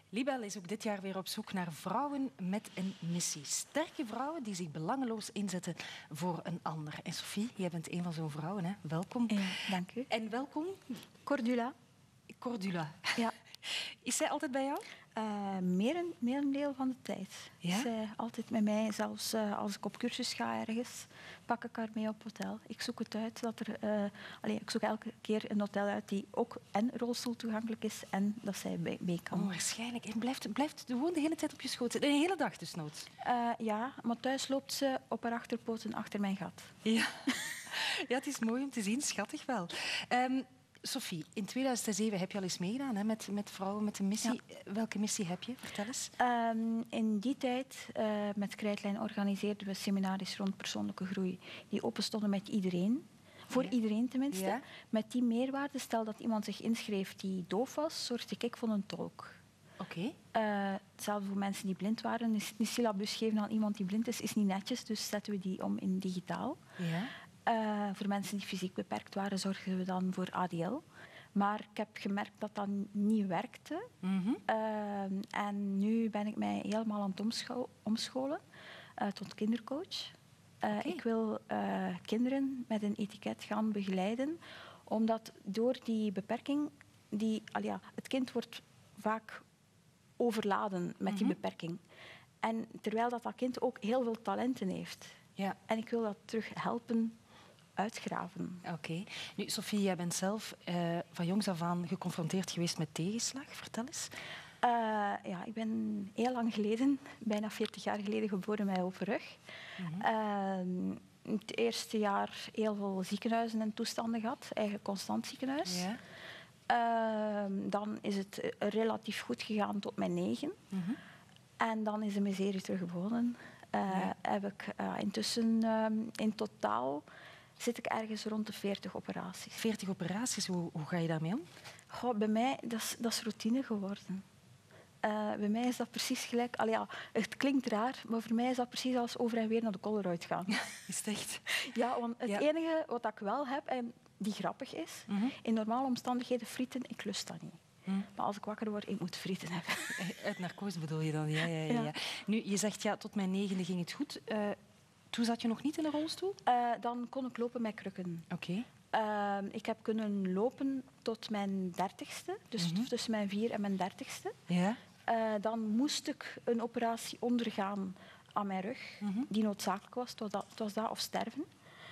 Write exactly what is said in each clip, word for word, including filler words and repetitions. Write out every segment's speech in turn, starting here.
Libelle is ook dit jaar weer op zoek naar vrouwen met een missie. Sterke vrouwen die zich belangeloos inzetten voor een ander. En Sophie, jij bent een van zo'n vrouwen, hè? Welkom. Ja, dank u. En welkom. Cordula. Cordula. Ja. Is zij altijd bij jou? Uh, meer, een, meer een deel van de tijd. Ja? Zij altijd met mij, zelfs uh, als ik op cursus ga ergens, pak ik haar mee op hotel. Ik zoek het uit dat er... Uh, allez, ik zoek elke keer een hotel uit die ook en rolstoel toegankelijk is en dat zij bij, mee kan. Oh, waarschijnlijk. En blijft, blijft gewoon de hele tijd op je schoot zitten? De hele dag dus noods? Uh, ja, maar thuis loopt ze op haar achterpoten achter mijn gat. Ja. Ja, het is mooi om te zien. Schattig wel. Um, Sophie, in tweeduizend zeven heb je al eens meegedaan hè, met, met vrouwen met een missie. Ja. Welke missie heb je? Vertel eens. Um, in die tijd, uh, met Krijtlijn, organiseerden we seminaries rond persoonlijke groei. Die openstonden met iedereen. Voor ja. iedereen tenminste. Ja. Met die meerwaarde, stel dat iemand zich inschreef die doof was, zorgde ik voor een tolk. Oké. Okay. Uh, hetzelfde voor mensen die blind waren. Een syllabus geven aan iemand die blind is, is niet netjes. Dus zetten we die om in digitaal. Ja. Uh, voor mensen die fysiek beperkt waren, zorgden we dan voor A D L. Maar ik heb gemerkt dat dat niet werkte. Mm-hmm. Uh, en nu ben ik mij helemaal aan het omscho- omscholen uh, tot kindercoach. Uh, okay. Ik wil uh, kinderen met een etiket gaan begeleiden, omdat door die beperking, die, al ja, het kind wordt vaak overladen met mm-hmm. die beperking. En terwijl dat, dat kind ook heel veel talenten heeft. Ja. En ik wil dat terug helpen uitgraven. Oké. Okay. Nu, Sophie, jij bent zelf uh, van jongs af aan geconfronteerd geweest met tegenslag. Vertel eens. Uh, ja, ik ben heel lang geleden, bijna veertig jaar geleden, geboren met open rug. Mm-hmm. Uh, het eerste jaar heel veel ziekenhuizen en toestanden gehad. Eigenlijk constant ziekenhuis. Ja. Uh, dan is het relatief goed gegaan tot mijn negen. Mm-hmm. En dan is de miserie teruggewonnen. Uh, ja. Heb ik uh, intussen uh, in totaal zit ik ergens rond de veertig operaties. veertig operaties, hoe, hoe ga je daarmee om? Goh, bij mij, dat is, dat is routine geworden. Uh, bij mij is dat precies gelijk... Allee, ja, het klinkt raar, maar voor mij is dat precies als over en weer naar de Colruyt gaan. Is het echt? Ja, want het ja. enige wat ik wel heb, en die grappig is, mm-hmm. in normale omstandigheden frieten, ik lust dat niet. Mm. Maar als ik wakker word, ik moet frieten hebben. Uit narcose bedoel je dan? Ja, ja, ja, ja. ja. Nu, je zegt, ja, tot mijn negende ging het goed. Uh, toen zat je nog niet in een rolstoel? Uh, dan kon ik lopen met krukken. Oké. Okay. Uh, ik heb kunnen lopen tot mijn dertigste. Dus mm-hmm. tussen mijn vier en mijn dertigste. Ja. Uh, dan moest ik een operatie ondergaan aan mijn rug, mm-hmm. die noodzakelijk was. Het was dat, het was dat of sterven.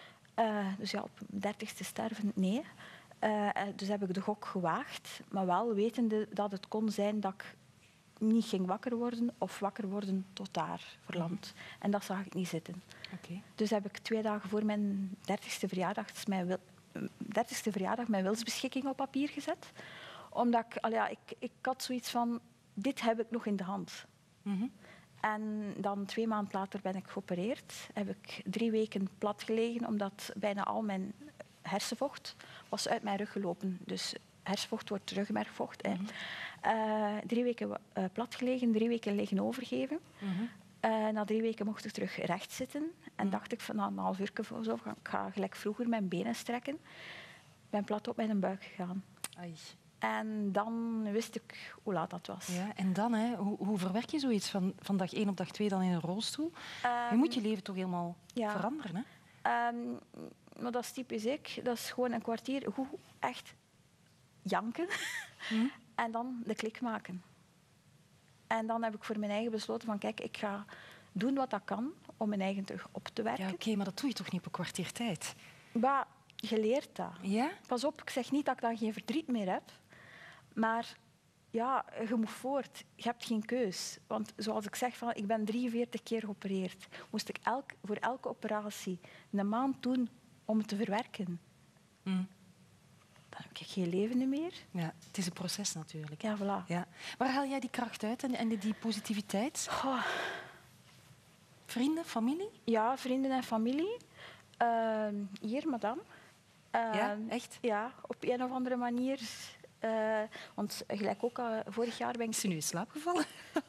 Uh, dus ja, op mijn dertigste sterven, nee. Uh, dus heb ik de gok gewaagd, maar wel wetende dat het kon zijn dat ik niet ging wakker worden of wakker worden tot daar verlamd. Mm-hmm. En dat zag ik niet zitten. Okay. Dus heb ik twee dagen voor mijn dertigste verjaardag, dus mijn wil, dertigste verjaardag mijn wilsbeschikking op papier gezet. Omdat ik, al ja, ik, ik had zoiets van, dit heb ik nog in de hand. Mm-hmm. En dan twee maanden later ben ik geopereerd. Heb ik drie weken plat gelegen, omdat bijna al mijn hersenvocht was uit mijn rug gelopen. Dus hersenvocht wordt rugmergvocht. Mm-hmm. Uh, drie weken uh, plat gelegen, drie weken liggen overgeven. Mm-hmm. Uh, na drie weken mocht ik terug recht zitten. En mm-hmm. dacht ik van na een half uur of zo, ik ga gelijk vroeger mijn benen strekken. Ik ben plat op mijn buik gegaan. Ai. En dan wist ik hoe laat dat was. Ja, en dan, hè, hoe, hoe verwerk je zoiets van, van dag één op dag twee dan in een rolstoel? Um, je moet je leven toch helemaal ja. veranderen, hè? Um, maar dat is typisch ik. Dat is gewoon een kwartier hoe echt janken mm. en dan de klik maken. En dan heb ik voor mijn eigen besloten van kijk, ik ga doen wat dat kan om mijn eigen terug op te werken. Ja, oké, okay, maar dat doe je toch niet op een kwartier tijd? Maar je leert dat. Ja? Pas op, ik zeg niet dat ik dan geen verdriet meer heb, maar ja, je moet voort. Je hebt geen keus. Want zoals ik zeg, van, ik ben drieënveertig keer geopereerd. Moest ik elk, voor elke operatie een maand doen om het te verwerken. Mm. Dan heb ik geen leven meer. Ja, het is een proces natuurlijk. Ja, voilà. Ja. Waar haal jij die kracht uit en, en die positiviteit? Oh. Vrienden, familie? Ja, vrienden en familie. Uh, hier, madame. Uh, ja, echt? Ja, op een of andere manier. Uh, want gelijk ook uh, vorig jaar ben ik... Is ze nu in slaap gevallen?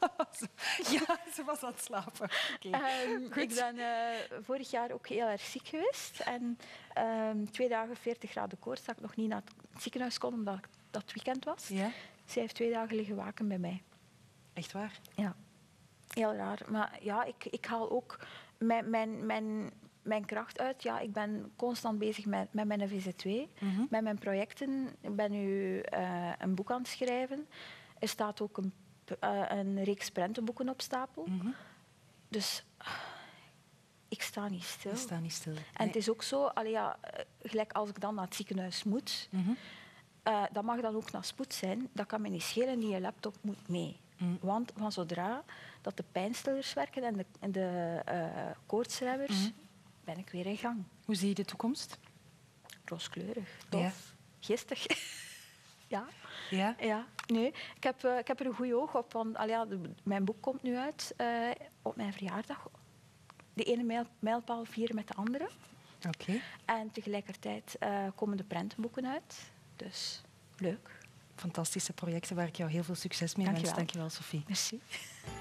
Ja, ze was aan het slapen. Okay. Um, ik ben uh, vorig jaar ook heel erg ziek geweest. En um, twee dagen veertig graden koorts, dat ik nog niet naar het ziekenhuis kon, omdat dat het weekend was. Ja? Zij heeft twee dagen liggen waken bij mij. Echt waar? Ja, heel raar. Maar ja, ik, ik haal ook mijn, mijn, mijn, mijn kracht uit. Ja, ik ben constant bezig met, met mijn V Z twee, Mm-hmm. met mijn projecten. Ik ben nu uh, een boek aan het schrijven. Er staat ook een, uh, een reeks prentenboeken op stapel. Mm-hmm. Dus uh, ik sta niet stil. Je staat niet stil. Nee. En het is ook zo, allee, ja, gelijk als ik dan naar het ziekenhuis moet, Mm-hmm. uh, dat mag dan ook naar spoed zijn. Dat kan me niet schelen, die je laptop moet mee. Mm. Want van zodra dat de pijnstillers werken en de, en de uh, koortsremmers, mm-hmm. ben ik weer in gang. Hoe zie je de toekomst? Rooskleurig, tof, ja. Geestig. ja. Ja? Ja. Nee, ik heb, uh, ik heb er een goed oog op. Want allee, ja, de, mijn boek komt nu uit uh, op mijn verjaardag. De ene mijl, mijlpaal vieren met de andere. Oké. Okay. En tegelijkertijd uh, komen de prentenboeken uit. Dus leuk. Fantastische projecten waar ik jou heel veel succes mee wens. Dank je wel, Sophie. Merci.